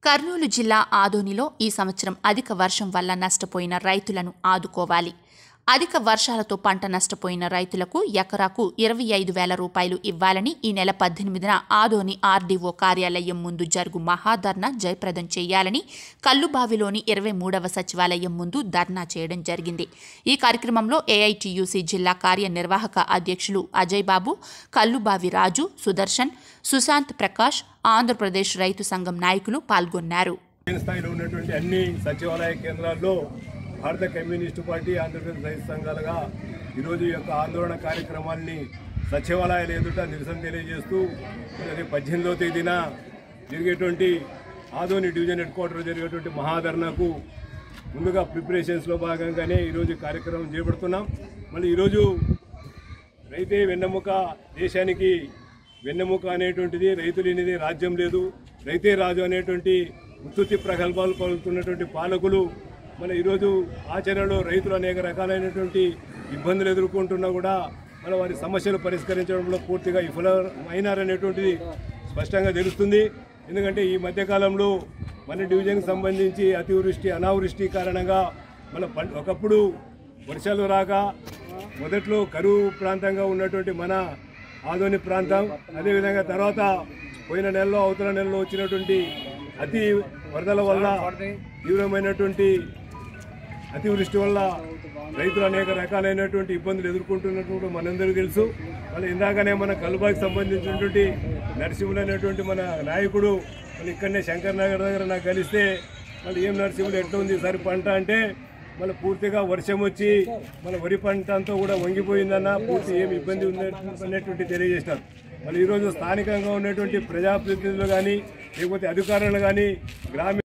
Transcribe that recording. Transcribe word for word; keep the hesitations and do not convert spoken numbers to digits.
కర్నూలు జిల్లా ఆదోనిలో ఈ సంవత్సరం అధిక వర్షం వల్ల నష్టపోయిన రైతులను ఆదుకోవాలి. అధిక వర్షాలతో పంట నష్టపోయిన రైతులకు ఎకరాకు ఇరవై ఐదు వేల రూపాయలు ఇవ్వాలని ఈ నెల పద్దెనిమిదిన ఆదోని ఆర్డీఓ కార్యాలయం ముందు జరుగు మహాధర్నా జయప్రదం చేయాలని కల్లుబావిలోని ఇరవై మూడవ సచివాలయం ముందు ధర్నా చేయడం జరిగింది. ఈ కార్యక్రమంలో ఏఐటీయూసీ జిల్లా కార్యనిర్వాహక అధ్యక్షులు అజయ్ బాబు, కల్లుబావి రాజు, సుదర్శన్, సుశాంత్ ప్రకాష్, ఆంధ్రప్రదేశ్ రైతు సంఘం నాయకులు పాల్గొన్నారు. భారత కమ్యూనిస్టు పార్టీ ఆంధ్రప్రదేశ్ రైతు సంఘాలుగా ఈరోజు యొక్క ఆందోళన కార్యక్రమాన్ని సచివాలయాల ఎదుట నిరసన తెలియజేస్తూ అది పద్దెనిమిదవ తేదీన జరిగేటువంటి ఆదోని డివిజన్ హెడ్ క్వార్టర్ జరిగేటువంటి మహాధర్నాకు ముందుగా ప్రిపరేషన్స్లో భాగంగానే ఈరోజు కార్యక్రమం చేపడుతున్నాం. మళ్ళీ ఈరోజు రైతే వెన్నెముక, దేశానికి వెన్నెముక అనేటువంటిది, రైతు లేనిది రాజ్యం లేదు, రైతే రాజు అనేటువంటి ఉత్తుత్తి ప్రగల్భాలు పలుకుతున్నటువంటి పాలకులు మన ఈరోజు ఆచరణలో రైతులు అనేక రకాలైనటువంటి ఇబ్బందులు ఎదుర్కొంటున్నా కూడా మన వారి సమస్యలు పరిష్కరించడంలో పూర్తిగా విఫలమైనారనేటువంటిది స్పష్టంగా తెలుస్తుంది. ఎందుకంటే ఈ మధ్యకాలంలో మన డివిజన్కి సంబంధించి అతివృష్టి, అనావృష్టి కారణంగా మన ఒకప్పుడు వర్షాలు రాక మొదట్లో కరువు ప్రాంతంగా ఉన్నటువంటి మన ఆదోని ప్రాంతం, అదేవిధంగా తర్వాత పోయిన నెలలో అవతల నెలలో వచ్చినటువంటి అతి వరదల వల్ల తీవ్రమైనటువంటి అతివృష్టి వల్ల రైతులు అనేక రకాలైనటువంటి ఇబ్బందులు ఎదుర్కొంటున్నట్టు మనందరికీ తెలుసు. మళ్ళీ ఇందాకనే మన కల్లుబాకి సంబంధించినటువంటి నరసింహులు అనేటువంటి మన నాయకుడు మళ్ళీ ఇక్కడనే శంకర్ నగర్ దగ్గర నాకు కలిస్తే మళ్ళీ ఏం నరసింహులు ఎట్లా ఉంది ఈసారి పంట అంటే మళ్ళీ పూర్తిగా వర్షం వచ్చి మన వరి పంట అంతా కూడా వంగిపోయిందన్న, పూర్తి ఏమి ఇబ్బంది ఉన్నటువంటి తెలియజేసినారు. మళ్ళీ ఈరోజు స్థానికంగా ఉన్నటువంటి ప్రజాప్రతినిధులు కానీ లేకపోతే అధికారులు కానీ గ్రామీణ